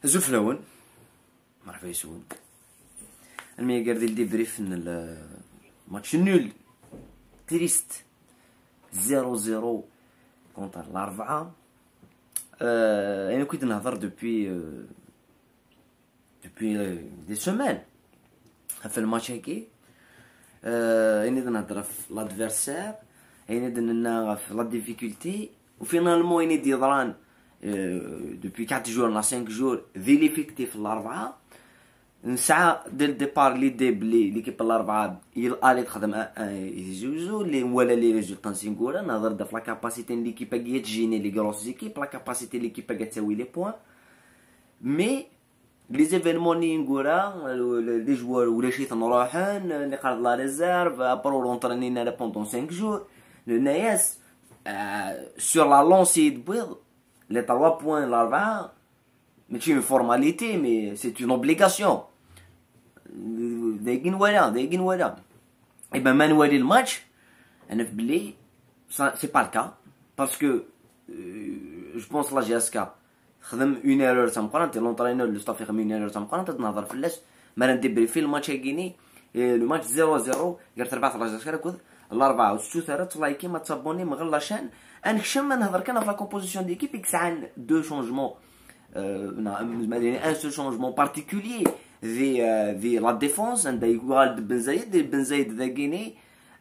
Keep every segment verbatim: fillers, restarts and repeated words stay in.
زول في الاول مرحبا يسول المي قاعد ديال ديبريف من الماتش نول تريست زيرو زيرو كونتر الأربعة. أه أنا كنت نهضر دوبوي أه دوبوي دي سومان في الماتش هاكي. أه أنا نهضر في لادفيرسير، أنا درنا في لا ديفيكولتي، وفينالمون أنا ديضران دوبوي أربعة جور ولا خمسة جور ذي ليفيكتيف الأربعة. نسعى ديال الديبار ليدي بلي ليكيب الأربعة الي تخدم يجوزو لي ولا لي ريزولطا نسينكورا. نهضر دا في لا كاباسيتي ليكيبا كي تجيني لي كروس زيكيب، لا كاباسيتي ليكيبا كي تساوي لي بوان. مي لي زيفينمون لي نقولها لي جوار ولا شي تنروحن لي قرض لا ريزيرف ابرو لونطرينينا بوندون خمسة جور الناس سور لا لونسي دبيض لي تلوا بوان الأربعة ماشي اون فورماليتي مي سي اون اوبليغاسيون. دايقين ولا دايقين ولا ايبا ما نوالي الماتش انا في بلي سي با الكا باسكو جو بونس لا جي اس كا خدم اون ايرور تاع مقارنه لونطرينور لو ستاف يخدم اون ايرور تاع مقارنه تنهضر فلاش ما ندير في الماتش كيني لو ماتش زيرو زيرو قالت ربعة لا جي اس كا كود الاربعه وستو ثلاثه لايكي ما تابوني مغلاشان انكشم نهضر كان في لا كومبوزيسيون ديكيب يكسعان دو شونجمون ان سو شونجمون بارتيكولير ذي ذي لا ديفونس عند يقال بن زايد بن زايد ذا كيني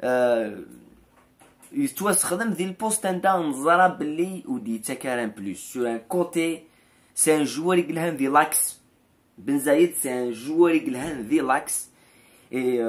يتوسخدم ذي البوست عندها نزرا بلي ودي تاكاران بلوس سور ان كوتي سي ان جوار يقلهن ذي لاكس. بن زايد سي ان جوار يقلهن ذي لاكس اي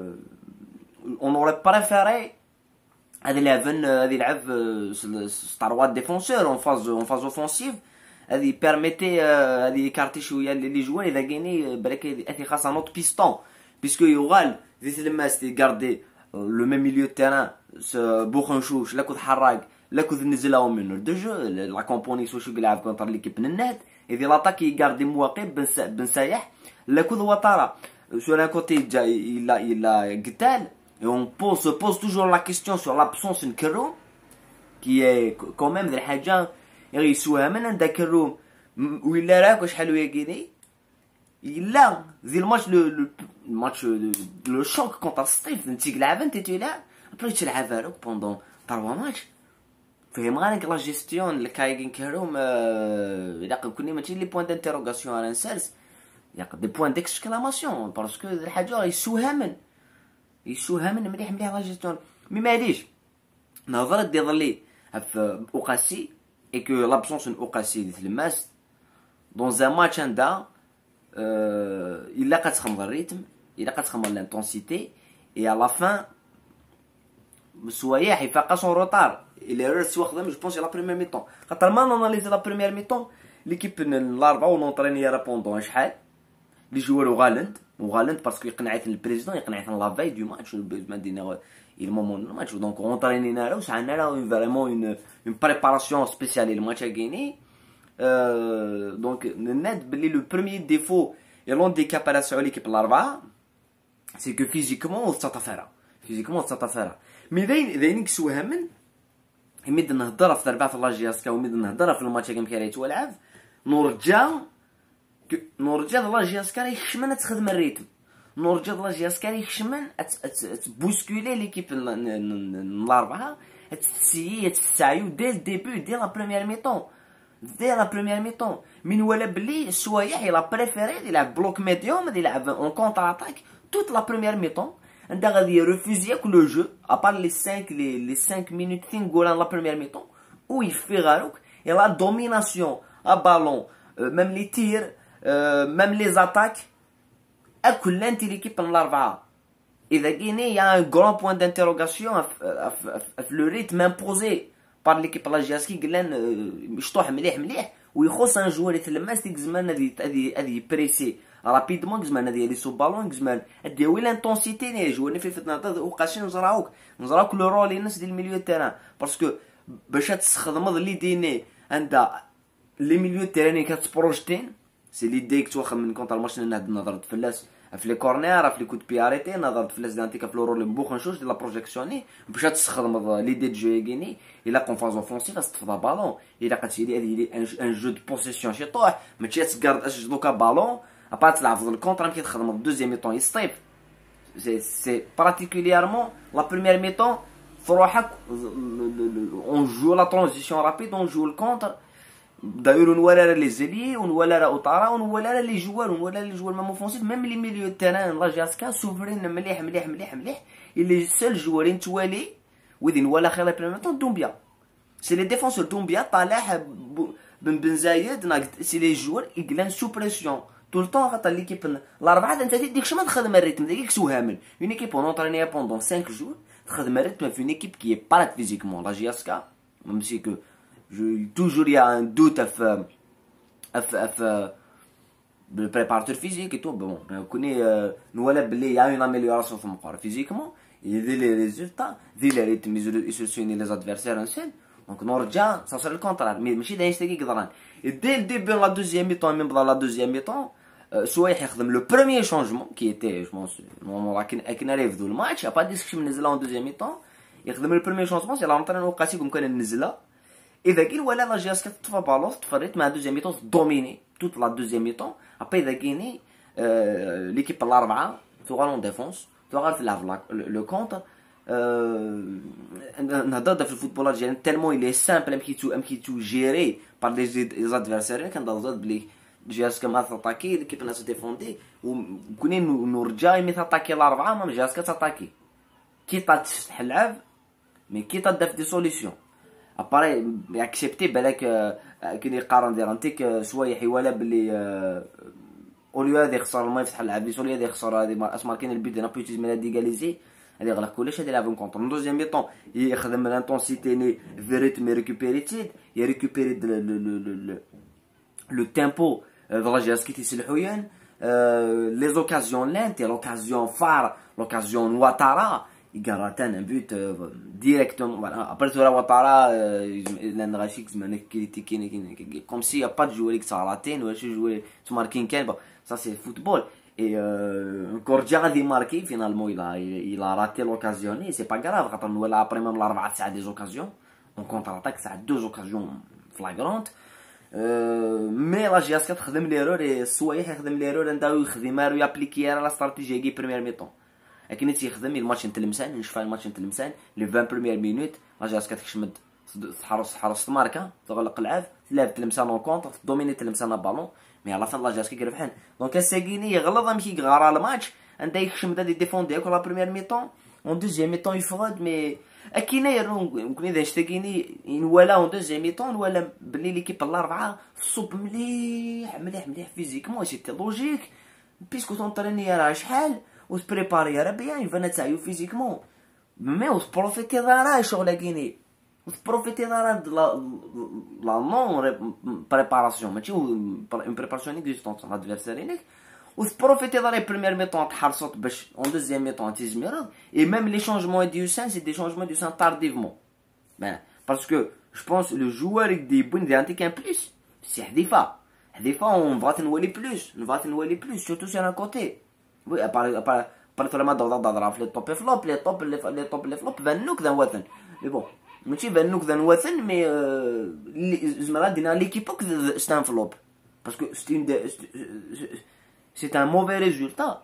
اون اوري بريفيري هذا لعبن هذا يلعب ستار ديفونسور اون فاز اون فاز اوفونسيف هذه بيرميتي هذه كارتي شويه لي جوار اذا كايني بالك هذه خاصها نوت بيستون بيسكو يغال ذي تلماس تيغاردي لو ميم ميليو تيران بوخنشوش لا كنت حراق لا كنت نزلاو منو دو جو لا كومبوني سو شو يلعب كونتر ليكيب ننات اذا لاطاك يغاردي مواقب بن سايح لا كنت وطاره سو لا كوتي جا الا الا قتال اون بوز سو بوز توجور لا كيستيون سور لابسونس نكرو كي اي كوميم ذي الحاجه يسوها من عندك الروم ولا راك شحال ويا كيني الا ذي الماتش لو الماتش لو شوك كونتر ستيف انت لعب انت تلعب ابري تلعب هاروك بوندون تروا ماتش فهم غانك لا جيستيون الكايغين كروم الا كوني ماشي لي بوين دانتيروغاسيون على نسالس ياك دي بوين ديكسكلاماسيون باسكو الحاجه يسوها من يسوها من مليح مليح لا جيستيون مي ماليش نهضر دير لي في اوقاسي et que l'absence d'une occasion de Tlemmas dans un match anda euh, il a qu'à se le rythme, il a qu'à se l'intensité et à la fin Moussouaya il fait son retard il est resté je pense la première mi-temps quand on analyse la première mi-temps l'équipe l'arba on entraîne pendant شحال les joueurs au Galant au Galant parce que يقنعت البريزيدون يقنعت la veille du match المدينه il moment du match donc on entraîne là ça a vraiment une une préparation spéciale le match à gagner euh, donc net le premier défaut et l'handicap à la sur l'équipe l'arba c'est que physiquement on s'atafara physiquement on s'atafara mais داين داين كسوها من يمد نهضر في اربعه في لاجياسكا ويمد نهضر في الماتش كيم كيريت والعاب نرجع نرجع لاجياسكا يخشمن تخدم الريتم نرجع لاجياسكا يخشمن تبوسكولي ليكيب الاربعه تسيي تسعيو دي الديبي دي لا بروميير ميطون دي لا بروميير ميطون من ولا بلي السوايح يلا بريفيري يلعب بلوك ميديوم يلعب اون كونتر اتاك توت لا بروميير ميطون عندها غادي ريفوزي كل لو جو ابار لي خمسة لي لي خمسة مينوت فين غول لا بروميير ميطون و يفيغاروك et la domination à ballon même les tirs même les attaques كل انت ليكيب الاربعه اذا كاينه يا ان غران بوين دانتيروغاسيون في لو ريتم امبوزي بار ليكيب لاجياسكي قلان مشطوح مليح مليح ويخص ان جوار يتلمس ديك زمان هذه هذه هذه بريسي رابيدمون زمان هذه لي سو بالون زمان هذه وي لانتونسيتي لي جوار في فتنه وقاشين نزراوك نزراوك لو رول الناس ديال الميليو تيران باسكو باش تستخدم لي ديني عندها لي ميليو تيراني كتبروجتين سي ليدي كتوخا من كونتر الماتش نهد نظرت فلاس في لي كورنير في لي كود بي اريتي نظرت فلاس دانتيك في لورو مبوخنشوش ديال لا بروجيكسيوني باش تستخدم ليدي دو جو يغيني الا كون فاز اوفونسيف استفدا بالون الا قلتي لي هذه ان جو دو بوسيسيون شي طوح ما تشي تكارد اش دوكا بالون ابا تلعب في الكونتر يمكن تخدم الدوزيام ميطون يسطيب سي سي بارتيكوليرمون لا بروميير ميطون في روحك اون جو لا ترانزيسيون رابيد اون جو الكونتر دايرو نولا لي زيلي ونولا اوطارا ونولا لي جوار ونولا لي جوار ميم اوفونسيف ميم لي ميليو تيران لا جاسكا سوفرين مليح مليح مليح مليح اللي سول جوارين توالي وذين ولا خير بريميتون دومبيا سي لي ديفونسور دومبيا طالع بن بن زايد ناقد سي لي جوار يقلان سو بريسيون طول طون خاطر ليكيب الاربعه انت تديك شما تخدم الريتم ديك سوهامل اون ايكيب اون اونطرينيها بوندون خمسة جور تخدم الريتم في اون ايكيب كي بارات فيزيكمون لا جاسكا ميم سي كو toujours il y a un doute à faire le préparateur physique et tout bon on connaît nous voilà il y a une amélioration sur mon corps physiquement il y a des résultats des rythmes ils se sont les adversaires en scène donc نرجع ça c'est le contraire mais ماشي داير يشتكي قدران et dès le début de la deuxième mi-temps même dans la deuxième mi-temps soit يخدم le premier changement qui était je pense normalement كنا نريفدو الماتش ابا ديسكشن نزلها en deuxième mi-temps يخدم le premier changement c'est la rentrée وقاسي كان نزلها إذا كي ولا لا جاسكا تطفى بالونس تفريت مع دوزيام ميطون دوميني توت لا دوزيام ميطون ابا إذا كيني ليكيب الأربعة توغال ديفونس توغال في لعب لو كونتر نهضر في الفوتبول الجيري تالمون إلي سامبل ام كي تو ام كي تو جيري بار لي زادفيرسير كنهضر بلي جاسكا ما تاتاكي ليكيب الناس ديفوندي وكوني نرجع مي تاتاكي الأربعة ما جاسكا تاتاكي كي تفتح اللعب مي كي تدف دي سوليسيون اباري اكسبتي بالك كي يقارن ديرانتيك شويه حواله باللي اوليو هذا يخسر ما يفتح اللعب لي سولي هذا يخسر هذه اسمار كاين البيت انا بوتيز من هذه ديغاليزي هذا يغلق كلش هذا يلعب كونتر من دوزيام ميطون يخدم الانتونسيتي ني في ريتم ريكوبيري تيد يريكوبيري لو تيمبو دو لا جاس كي تيسلحويان لي زوكازيون لانتي لوكازيون فار لوكازيون واتارا يقراتان ان بوت ديريكتوم فوالا ابري تورا وطارا لان غاشيك زعما كريتيكين كوم سي يا با دو جواري كتاراتين ولا شي جواري تماركين كان سا سي فوتبول اي انكور جا غادي ماركي فينالمون الى الى راتي لوكازيون سي با غراف خاطر ولا ابري ميم الاربعه تسعه دي زوكازيون اون كونتر اتاك تسعه دو زوكازيون فلاغرونت مي لا جياس كتخدم ليرور الصوايح يخدم ليرور نداو يخدمها ويابليكيها لا استراتيجيه كي بريمير ميطون لكن تيخدم الماتش نتلمسان نشوف الماتش نتلمسان لي عشرين بريمير مينوت لا جاس كتكشمد تحرس تحرس ماركا تغلق اللعب تلعب تلمسان اون كونتر دوميني تلمسان بالون مي على فان لا جاس كيربحان دونك الساكيني يغلط مكي غارا الماتش انت يكشمد هادي ديفوندي كل لا بريمير ميطون اون دوزيام ميطون يفرد مي اكينا يرون كون اذا اشتاكيني ولا اون دوزيام ميطون ولا بلي ليكيب الاربعه صوب مليح مليح مليح فيزيكمون سيتي لوجيك بيسكو تونطريني راه شحال وتبريباري راه بيان يفانا تعيو فيزيكمون مي وتبروفيتي دارا شغل كيني وتبروفيتي دارا لا نون بريباراسيون ماشي اون بريباراسيون اكزيستونس لادفيرسارينيك وتبروفيتي دارا بريمير ميطون تحرصت باش اون دوزيام ميطون تيزميرض اي ميم لي شونجمون ديو سان سي دي شونجمون ديو سان تارديفمون بان باسكو جو بونس لو جوار يدي بون دي انتي كان بليس سي حذيفه حذيفه اون بغات نولي بلوس بغات نولي بلوس سورتو سي ان كوتي وي ابار ابار ابار تولما ضغط ضغط في لي توب فلوب لي توب لي توب لي فلوب فانوك ذا وثن مي بون ماشي فانوك ذا وثن مي زعما دينا ليكيبوك ستان فلوب باسكو سي سي ان موفي ريزولتا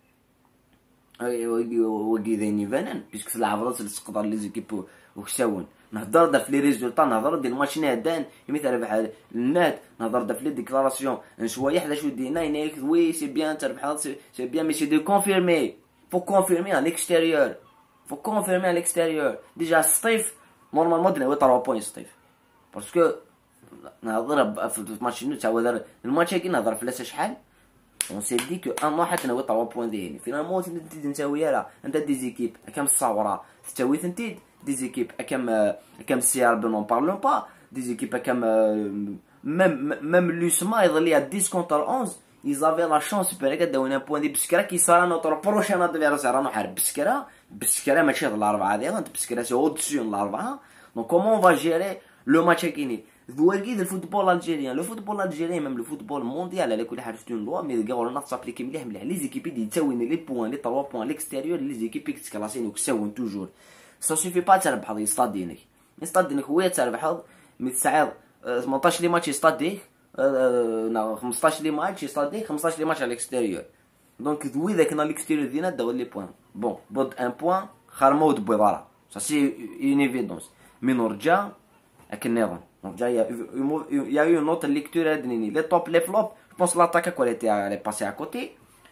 وكي ذيني فانان بيسك تلعب راس تقدر لي زيكيب وكساون نهضر دا في لي ريزولتا نهضر ديال الماتش نادان مثلا بحال الناد نهضر دا في لي ديكلاراسيون شويه حدا شو دينا ينايك وي سي بيان تربح سي بيان مي سي دو كونفيرمي فو كونفيرمي على ليكستيريور فو كونفيرمي على ليكستيريور ديجا الصيف نورمالمون دنا ثلاثة بوينت الصيف باسكو نهضر في الماتش نو تا الماتش كي نهضر في لاس شحال on s'est dit que un mois حتى نوي trois points ديالي finalement انت نساويها راه انت دي زيكيب كام الصاوره تساوي ثنتيد دي زيكيب كام كام سي ار بون بارلون با دي زيكيب كام ميم ميم لوسما يظل dix contre onze ils avaient la chance برك داونا بوين دي بسكرا كي صار نوتر بروشين ادفيرسير رانا حارب بسكرا بسكرا ماشي الاربعه ديال انت بسكرا سي او دسيون الاربعه دونك كومون فا جيري لو ماتش كيني هو كيد الفوتبول الجيريان لو فوتبول الجيريان ميم لو فوتبول مونديال على كل حاجه ستون لوا مي كاع ولا تابليكي مليح مليح لي زيكيبي دي تساوين لي بوان لي تلوا بوان ليكستيريور لي زيكيبي كتكلاسين وكساون توجور سا سوفي با تربح يستادينك يستادينك هو تربح مي تسعة ثمنطاش لي ماتش يستاديك خمسطاش لي ماتش يستاديك خمسطاش لي ماتش على الاكستيريور دونك ذوي ذاك نا ليكستيريور دينا داو لي بوان بون بود ان بوان خرمو دبويضارا سا سي اون ايفيدونس مي نرجع هاك النظام نرجع يا يو نوت ليكتور هادنيني لي توب لي فلوب جو بونس لاطاك كواليتي على باسي ا كوتي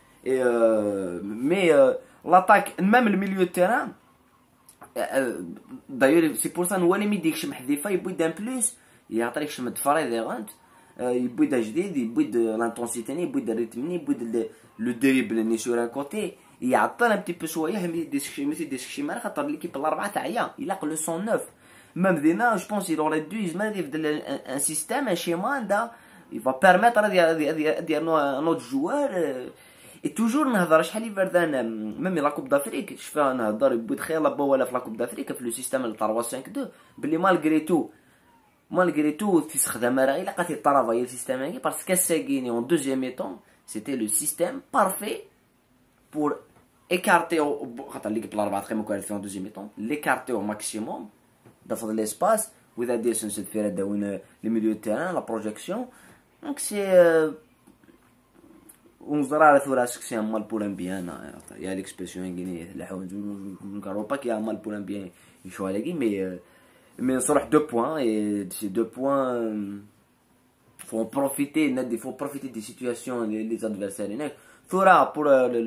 مي لاطاك ميم الميليو تيران دايور سي بور سا هو اللي ميديك شي محذيفه يبوي دان بلوس يعطيك شي مدفري دي غانت يبوي دا جديد يبوي لانتونسيتي يبوي الريتم يبوي لو دريبل ني سور ان كوتي يعطينا ان بتي بو شويه مي ديسك شي مي ديسك شي مره خاطر ليكيب الاربعه تعيا الا قل مية وتسعة même Dina, je pense qu'il aurait dû mettre un, un système, un schéma, il va permettre à, à, à, à notre joueur et toujours نهضر شحال يبردان ميم لا كوب دافريك شفا نهضر بود خير لابا ولا في لا كوب دافريك في لو سيستيم ثلاثة خمسة اثنين بلي مالغري تو مالغري تو تيستخدم راه الا قاتي طرافاي السيستيم هاكي باسكو كاساكيني اون دوزيام ميطون سيتي لو سيستيم بارفي بور écarter خاطر ليكيب الاربعه تخيمو كواليتي اون دوزيام ميطون ليكارتي او ماكسيموم دافض ليسباس واذا دير سنسد فيها داوين لي ميليو تيران لا بروجيكسيون دونك سي ونزرع ثوراسك سي مال بولان بيان يا ليكسبرسيون انغليزيه الحوايج نكارو با كي مال بولان بيان يشوا عليكي مي مي نصرح دو بوين اي سي دو بوين faut en profiter il faut profiter des situations les, les adversaires هناك ثورا pour le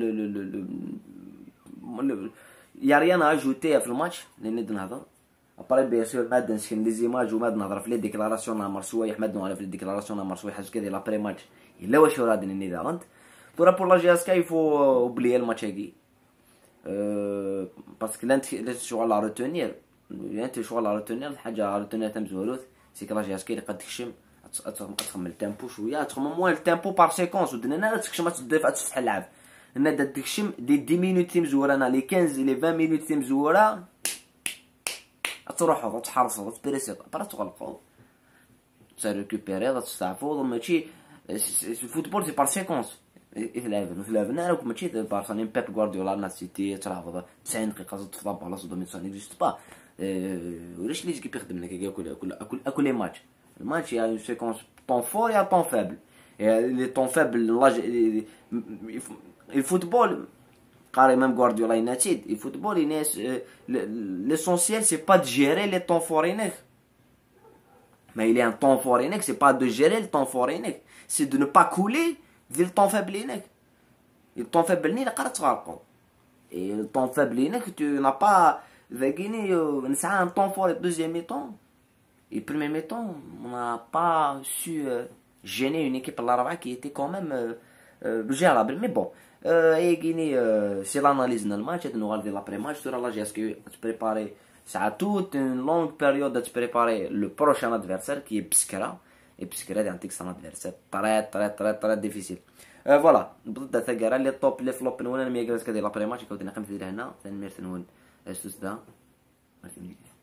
le le il y a rien à ajouter في الماتش اللي نقدر نهضر اباري بيان سور ماد نسكن لي زيماج وماد نهضر في لي ديكلاراسيون نهار سوايح ماد نهضر في لي ديكلاراسيون نهار سوايح حاجه كذا لابري ماتش الا واش راد النيدرلاند ثورا بور لا جي اس كاي فو اوبليي الماتش هاكي أه باسكو لانت لا شغل لا روتونير انت شغل لا روتونير حاجه روتونير تم زولوث سي كلا جي اس كاي قد تكشم تخمم التيمبو شويه تخمم موان التيمبو بار سيكونس ودنا تكشم تدافع تفتح اللعب هنا دا تكشم دي عشرة مينوت تيم زوره انا لي خمسطاش لي عشرين مينوت تيم زوره تروحوا تحرصوا تبريسيو برا تغلقوا تريكوبيري تستعفوا ماشي الفوتبول سي بار سيكونس يتلعب يتلعب راك ماشي بارسا بيب غوارديولا نا سيتي تلعب تسعين دقيقه تفضل بلاصه دومين سا نيكزيست با ولاش لي زيكيب يخدم لك ياكل كل كل ماتش الماتش يا سيكونس طون فور يا طون فابل لي طون فابل الفوتبول قاري ميم غوارديولا يناتيد الفوتبول يناس ليسونسيال سي با دو جيري لي طون فورينيك ما il y a un temps fort هناك c'est pas de gérer le temps fort هناك c'est de ne pas couler في le temps faible هناك le temps faible هنا قرا تغرقوا et le temps faible هناك tu n'as pas ذاكيني نسعى un temps fort le deuxième mi-temps et premier mi-temps on n'a pas su gêner une équipe الاربعه qui était quand même gérable mais bon اي كيني سي لاناليز ديال الماتش هاد نوغال ديال لابري ماتش تورا لا جي اس كي تبريباري ساعه توت اون لونغ بيريود تبريباري لو بروشان ادفيرسير كي بسكرا اي بسكرا دي عندك سان ادفيرسير طري طري طري طري ديفيسيل فوالا بدا تاكارا لي توب لي فلوب نون ميغراس كدير لابري ماتش كودينا خمسه ديال هنا ثاني ميرتن هون استوس دا